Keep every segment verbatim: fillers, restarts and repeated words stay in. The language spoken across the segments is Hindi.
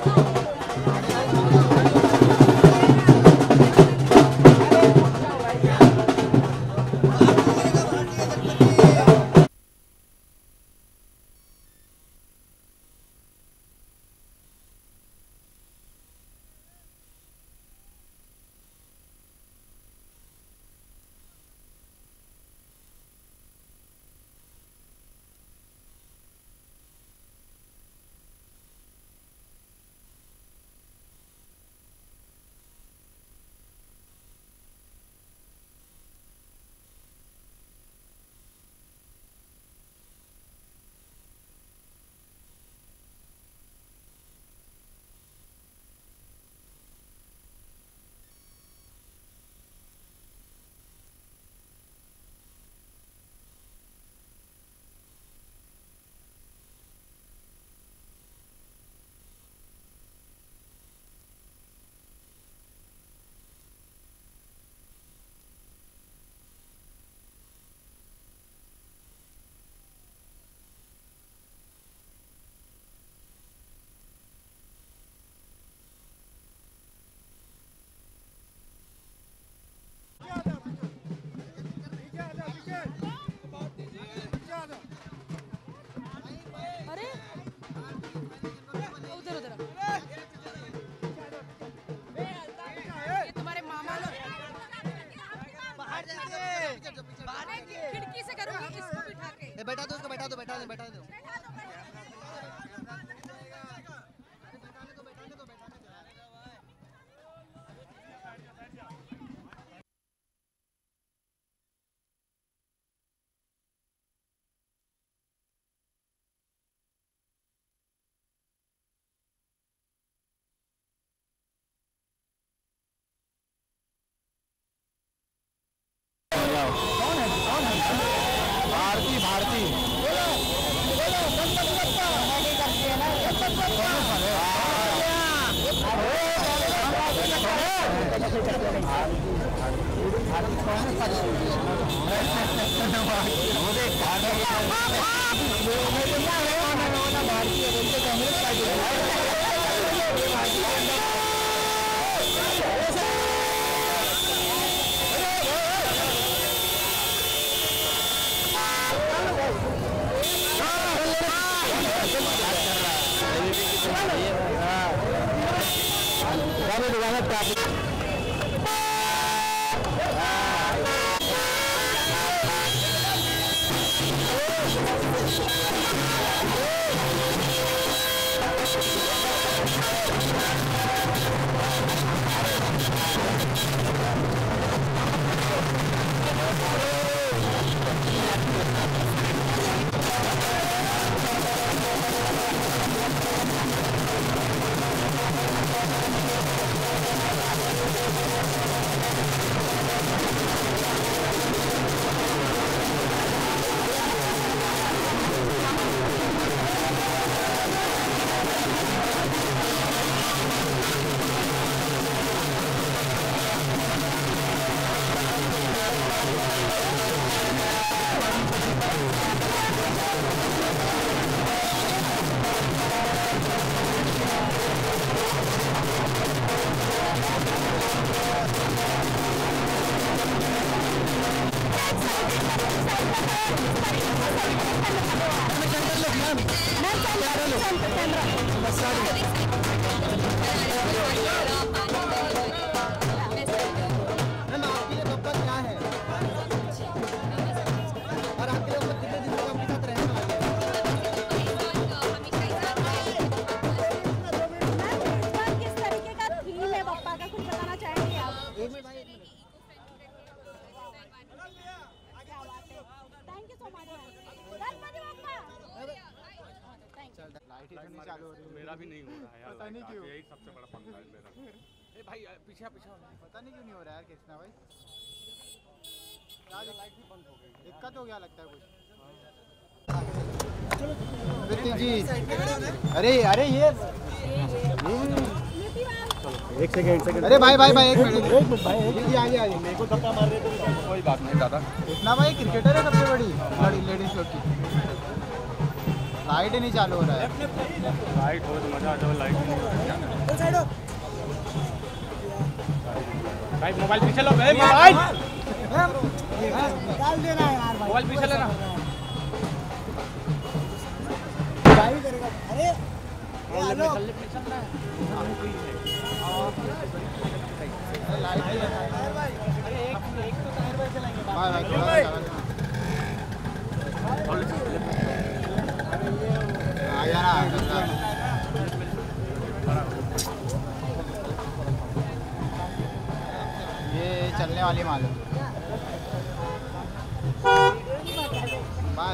खिड़की से करूंगी इसको बिठा के। बैठा दो उसको, बैठा दो बैठा दो बैठा दो भारती भारती बोलो बोलो गणपति बप्पा नहीं करती है ना गणपति बप्पा मेरा भी नहीं हो रहा है यार, पता नहीं क्यों, यही सबसे बड़ा पंगा है मेरा। ए भाई पीछे पीछे, पता नहीं क्यों नहीं हो रहा है कृष्णा भाई, क्या लाइट भी बंद हो गई, दिक्कत हो गया लगता है कुछ। जी अरे अरे ये एक सेकंड सेकंड अरे भाई भाई भाई एक मिनट एक मिनट भाई, जी आगे आगे, मेरे को धक्का मार रहे तो कोई बात नहीं दादा। कृष्णा भाई क्रिकेटर है सबसे बड़ी लेडीज लोग की, लाइट ही नहीं चालू हो रहा है। लाइट हो तो मजा आता है, लाइट नहीं हो रहा है। भाई मोबाइल पीछे लो, मोबाइल निकाल देना यार, मोबाइल पीछे लेना। अरे हेलो लाइट नहीं है भाई। अरे एक एक तो टायर पे चलेंगे भाई भाई आ यार ये चलने वाली मालूम बाय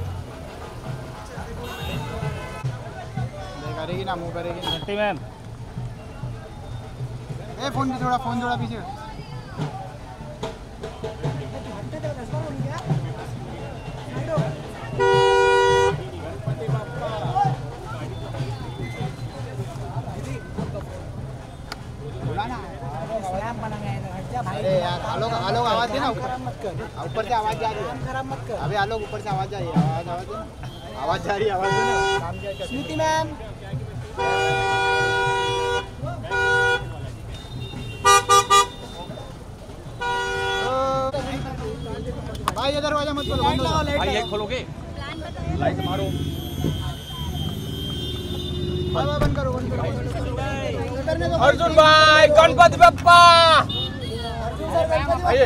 करेगी ना मुंह करेगी ना मैम। ए फोन भी थोड़ा फोन थोड़ा पीछे। अरे यार आलोक आलोक आवाज दे ना, ऊपर से आवाज जा रही है। खराब मत कर। अबे आलोक ऊपर से आवाज जा रही है, आवाज आवाज दे ना, आवाज जा रही है, आवाज दे ना। स्मृति मैम भाई ये दरवाजा मत खोलो, बंद हो जाओ। भाई ये खोलोगे, लाइट मारो। भाई भाई बंद करो, बंद करो। अर्जुन भाई गणपति बप्पा। अर्जुन भाई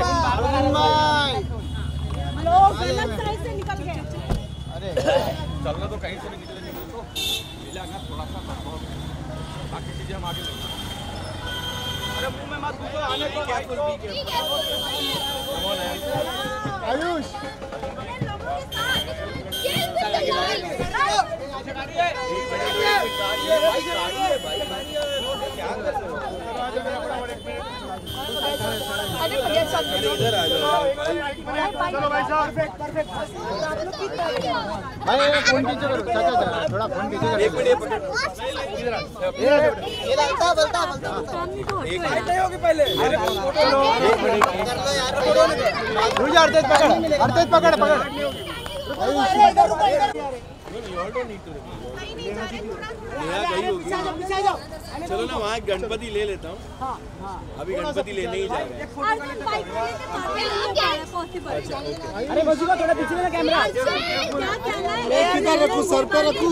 लोग गलत साइड से निकल गए। अरे चलना तो कहीं से भी निकलेंगे, तो मिला ना थोड़ा सा, बाकी चीजें हम आगे लेंगे। अरे मुंह में मत घुसो, आने को क्या कुछ भी के आयुष लोगों के साथ ये इधर आ जाओ भाई फोन पीछे करो, चाचा थोड़ा फोन पीछे करो। एक मिनट इधर आ, ये बोलता बोलता बोलता एक मिनट नहीं होगी पहले। अरे फोटो लो, एक मिनट कर लो यार, फोटो ले। रुक जा, अर्तेज पकड़, अर्तेज पकड़ पकड़। चलो ना वहाँ गणपति ले लेता हूँ। अभी गणपति लेने ही जा रहे हैं। अरे बसूगा थोड़ा पीछे में कैमरा। रखू सर पे रखू।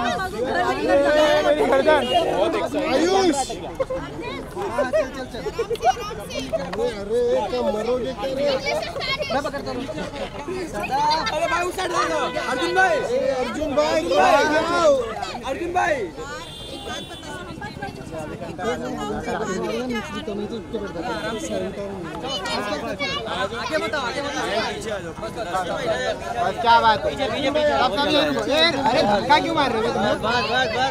आयुष अरे क्या मरोगे क्या रे? मैं पकड़ता हूँ। अरे भाई उस साइड देखो। अर्जुन भाई, अर्जुन भाई अर्जुन भाई आगे बताओ, आगे बताओ। बस क्या बात है? अब सब यही रुको। अरे धक्का क्यों मार रहे हो तुम? बस बस बस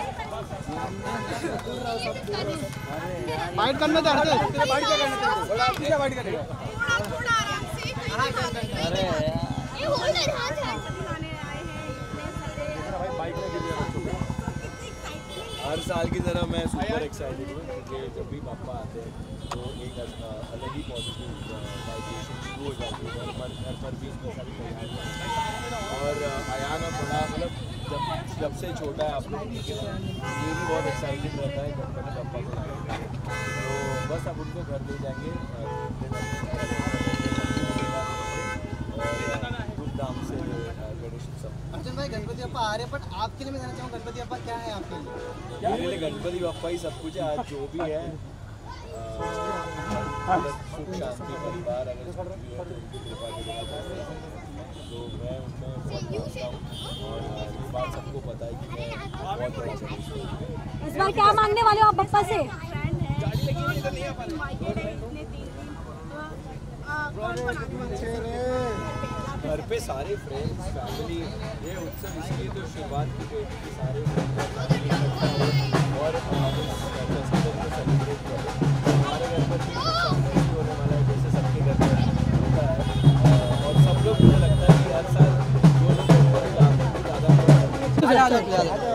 फाइट करने दे। अर्जुन फाइट क्या करना है? थोड़ा फाइट करेगा। थोड़ा आराम से अरे ये होल्डर हाथ है बुलाने आए हैं इतने सारे। हर साल की तरह मैं सुपर एक्साइटेड हूँ क्योंकि जब भी पापा आते हैं तो एक अलग ही पॉजिटिव वाइब्रेशन शुरू हो जाती है। घर पर भी इतनी सारी तैयारियाँ और अयान और बड़ा मतलब जब जब से छोटा है आप लोग ये भी बहुत एक्साइटेड रहता है जब मैंने पापा को लाया। तो बस अब उनको घर ले जाएंगे धूमधाम से गणेश उत्सव। अर्जुन भाई गणपति बप्पा आ रहे हैं, बट आपके लिए मैं कहना चाहूँ गणपति बप्पा क्या है आपके लिए? मेरे लिए गणपति बप्पा ही सब कुछ है। आज जो भी है सुख शांति परिवार अगर कुछ भी है तो उनकी कृपा के बिना तो मैं उनमें बहुत मानता हूँ और इस बात सबको पता है कि मैं बहुत बड़ा चीज़। इस बार क्या मांगने वाले हो आप बप्पा से? घर पे सारे फ्रेंड्स फैमिली ये उत्सव इसलिए तो शुरुआत की गई थी कि सारे और फेस्टिवल को सेलिब्रेट करें। हमारे घर पर भी होने वाला है जैसे सबके घर पर होता है और सब लोग मुझे लगता है कि हर साल जो लोग ज़्यादा